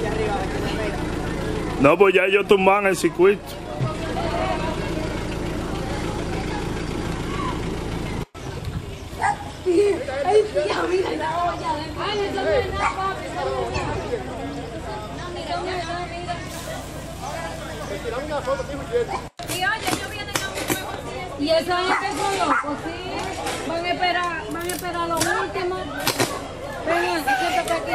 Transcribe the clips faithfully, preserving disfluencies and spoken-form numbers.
No, pues ya ellos tumban el circuito. Ay, tía, mira la olla. Ay, eso no es nada, papi. Eso no es nada. No, mira, no, mira. Tiramos una foto, tío, Y oye, ellos vienen a un juego así. Y esa gente son locos, sí. Van a esperar, van a esperar lo último. Venga, siéntate aquí.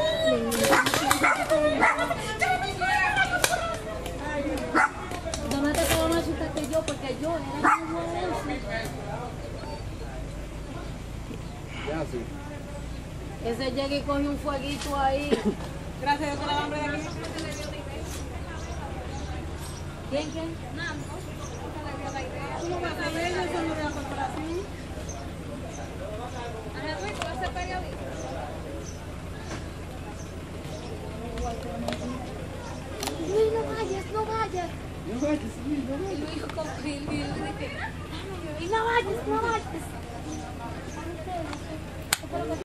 ¿Dónde te quedó más chica que yo? Porque yo era muy buena. Ya, sí. Ese llega y coge un fueguito ahí. Gracias a Dios que la hambre de aquí. ¿Quién, quién? Namco. ¿Cómo vas a ver eso no de la corporación? Ajá, pues, ¿tú vas a ser periodista? Luis, no vayas, no vayas. No vayas, sí, no vayas. Y Luis con Luis, Luis, y no vayas, no vayas.